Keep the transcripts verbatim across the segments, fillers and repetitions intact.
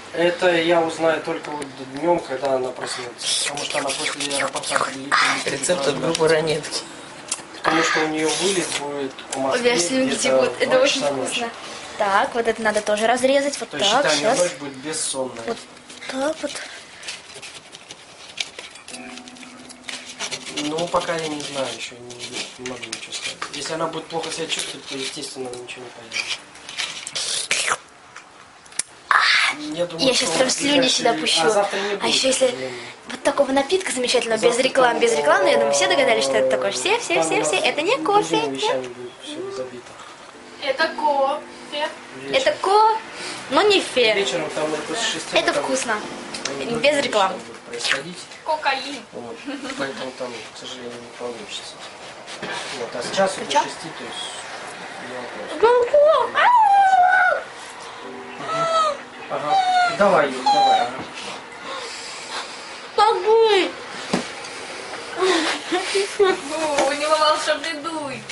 Это я узнаю только вот днем, когда она проснется. Потому что она после аэропорта прилетит. Рецепт от группы Ранетки. Потому что у нее вылет будет в Москве. У меня слюнки текут. Это очень вкусно. Так, вот это надо тоже разрезать. Вот То так, есть, считай, сейчас. ночь будет бессонная. Вот так вот. Ну, пока я не знаю, еще не, не могу ничего сказать. Если она будет плохо себя чувствовать, то, естественно, ничего не появится. Я, думаю, Я сейчас прям слюни сюда пущу. А, завтра не будет, а еще если вот такого напитка замечательного, без рекламы, без рекламы, я думаю, все догадались, что это такое. Все, все, все, все. Это не кофе. Нет. Это кофе. Это ко, но не фе. Вечером там это с шести Это там, вкусно. ну, Без рекламы. будет происходить. Кокаин. Вот. Поэтому там, к сожалению, не получится. Вот. А с часу до шести, то есть не вопрос. Ага. Давай, Юр, давай. Ага. Побой. О, у него волшебный дуй.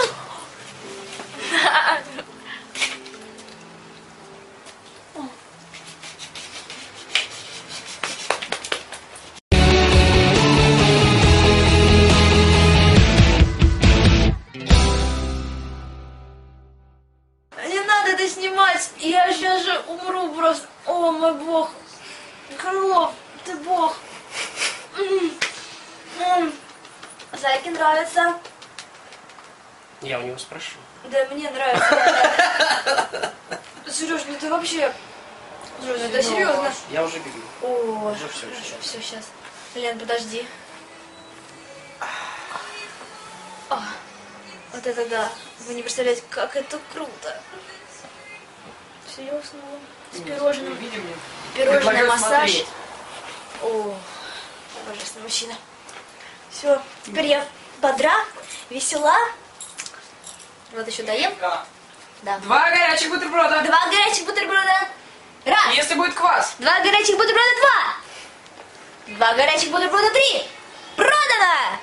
Не надо это снимать. Я сейчас же умру просто. О, мой бог. Крылов, ты бог. Зайке нравится. Я у него спрошу. Да мне нравится. Сереж, ну ты вообще... Сереж, это серьезно. Я уже бегу. О, Уже все, хорошо, сейчас. все, сейчас. Лен, подожди. О, вот это да. Вы не представляете, как это круто. Серьезно. С пирожным. Пирожный Предлагаю массаж. смотреть. О, божественный мужчина. Все, теперь я бодра, весела. Вот еще доем. Да. Два горячих бутерброда. Два горячих бутерброда. Раз. Если будет квас. Два горячих бутерброда. Два. Два горячих бутерброда. Три. Продано!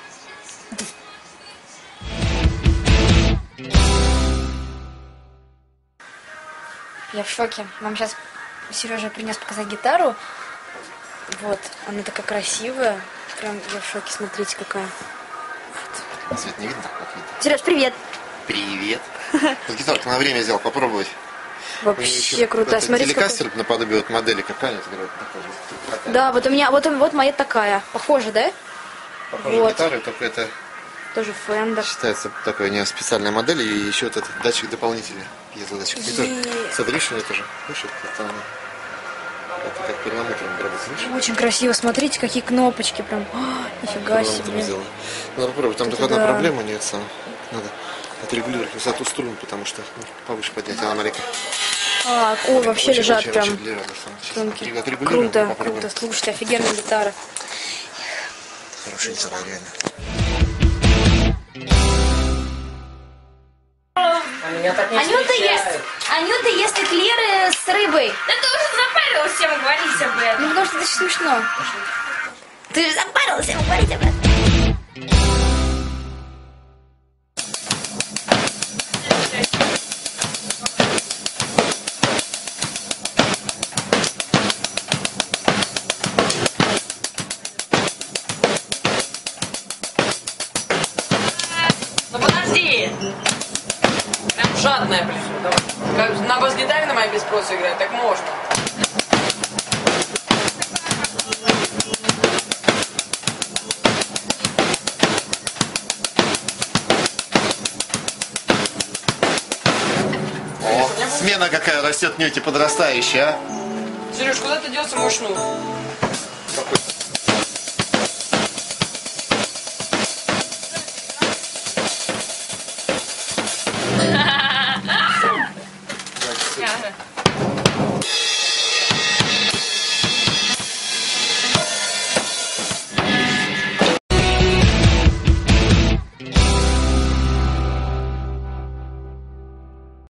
Я в шоке. Нам сейчас Сережа принес показать гитару. Вот, она такая красивая. Прям я в шоке. Смотрите, какая. Свет не видно? Как видно? Сереж, привет. Привет. Вот гитарку на время взял попробовать. Вообще круто. Смотрите, телекастер наподобие вот модели какая-нибудь. Такая. Да, вот у меня, вот, вот моя такая. Похожа, да? Похоже вот. на гитару, только это Тоже Fender. считается такой не специальная модель. И еще вот этот датчик дополнительный. Пьезодатчик. И тоже. Смотри, что это тоже. Слышишь, это, это как перламутровый градус, видишь? Очень красиво. Смотрите, какие кнопочки прям. О, нифига себе. Сделано. Надо попробовать. Там Это только одна да. проблема, нет, сам. Надо отрегулировать высоту струн, потому что ну, повыше поднять, она маленькая. А, о, вообще Очень, лежат очень, прям очень для радости. Сейчас струнки. отрегулируем, Круто, попробуем. круто. Слушайте, офигенная гитара. Хорошая гитара, реально. А меня так не Анюта встречают. ест, Анюта ест эклеры с рыбой. Да ты уже запарилась всем говорить об этом. Ну, потому что это смешно. Ты же запарился говорить об этом. Ну подожди. Прям жадная, блин. Как на бас-гитаре на моей без спроса играть, так можно. О, смена какая растет, нюти подрастающая, а? Сереж, куда ты делся мой шнур? Какой